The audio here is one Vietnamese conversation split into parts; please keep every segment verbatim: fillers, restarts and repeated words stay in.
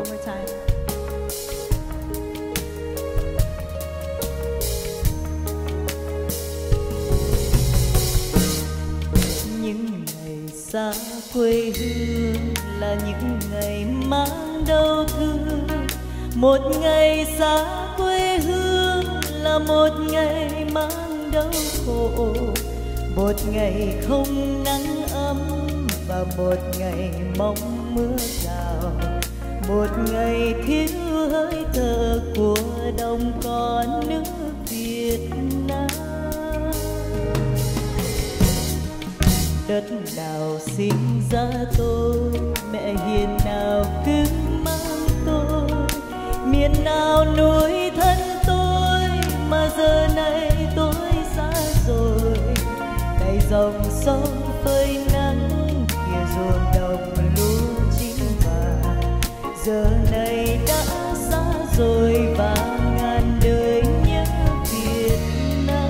One more time. Những ngày xa quê hương là những ngày mang đau thương. Một ngày xa quê hương là một ngày mang đau khổ. Một ngày không nắng ấm và một ngày mong mưa rào. Một ngày thiếu hơi thở của đồng con nước Việt Nam. Đất nào sinh ra tôi, mẹ hiền nào cứ mang tôi. Miền nào nuôi thân tôi, mà giờ này tôi xa rồi. Này dòng sông phơi nắng, kia ruộng đồng lúa chín vàng. Giờ này đã xa rồi và ngàn đời nhớ Việt Nam.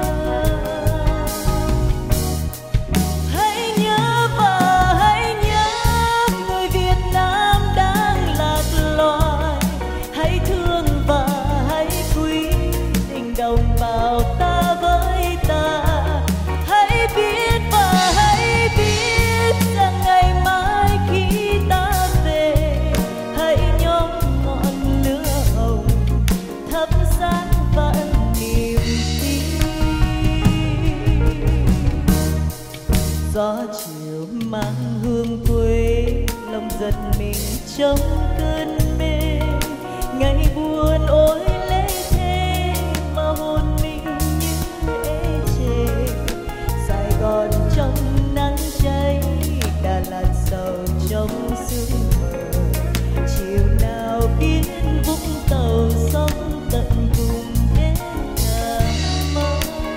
Hãy nhớ và hãy nhớ người Việt Nam đang lạc loài. Hãy thương và hãy quý tình đồng bào ta với ta. Hãy biết và hãy biết rằng ngày mai khi ta về, hãy nhóm ngọn lửa hồng thắp sáng vạn niềm tin. Gió chiều mang hương quê, lòng giật mình trong cơn mê. Ngày buồn ôi lê thê, mà hồn mình như ê chề. Sài Gòn trong nắng cháy, Đà Lạt sầu trong sương mờ. Chiều nào biết Vũng Tàu sóng tận cùng đến Cà Mau.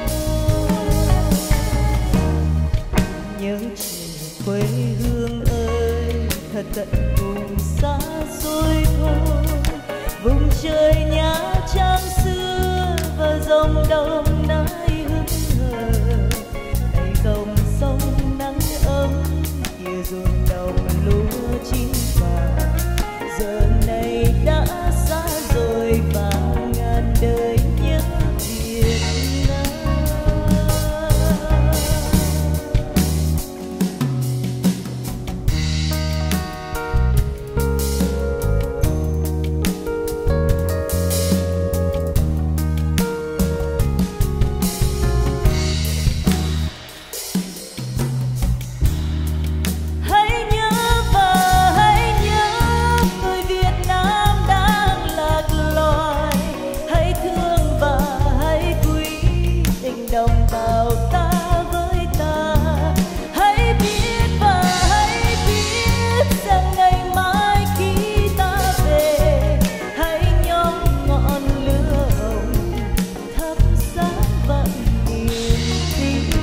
Nhớ chiều quê hương ơi, thật tận cùng xa xôi thôi. Vùng trời Nha Trang xưa và dòng Đồng Nai hững hờ. Này dòng sông nắng ấm, kia ruộng đồng lúa chín vàng. Giờ này đã xa rồi và ngàn đời nhớ Việt Nam. Hãy nhớ và hãy nhớ người Việt Nam đang lạc loài. Hãy thương và hãy quý tình đồng bào ta với ta. Hãy biết và hãy biết rằng ngày mai khi ta về, hãy nhóm ngọn lửa hồng thắp sáng vạn niềm tin.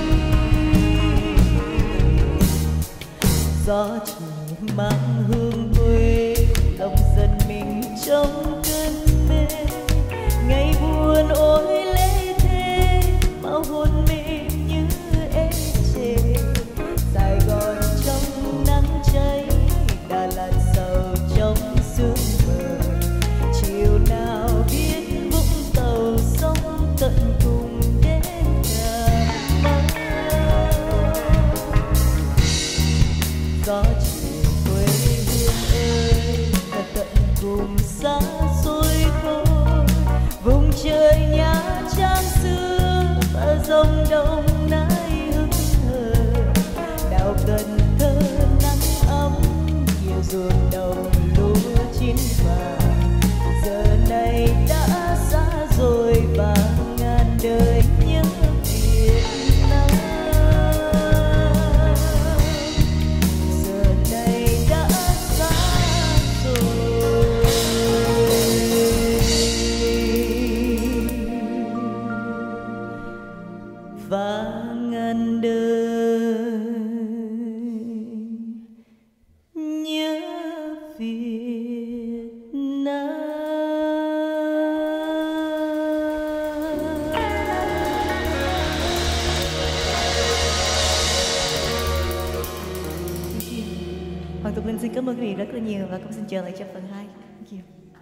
Gió chiều mang hương quê, lòng dần mình trong cơn mê. Ngày buồn ôi lê thê, mà hồn mình như ê chề. Sài Gòn trong nắng cháy, Đà Lạt sầu trong sương mờ. Chiều nào biết Vũng Tàu sóng tận cùng đến Cà Mau. Gió chiều quê hương ơi, thật tận cùng xa xôi thôi. Vùng trời Nha Trang xưa và dòng Đồng Nai hững hờ. Đảo Cần Thơ nắng ấm, kia ruộng đồng lúa chín vàng. Giờ này đã xa rồi và ngàn đời nhớ Việt Nam. Giờ này đã xa rồi và ngàn đời nhớ Việt Nam. Hoàng Tục Linh xin cảm ơn quý vị rất là nhiều và cũng xin chờ lại cho phần hai. Thank you.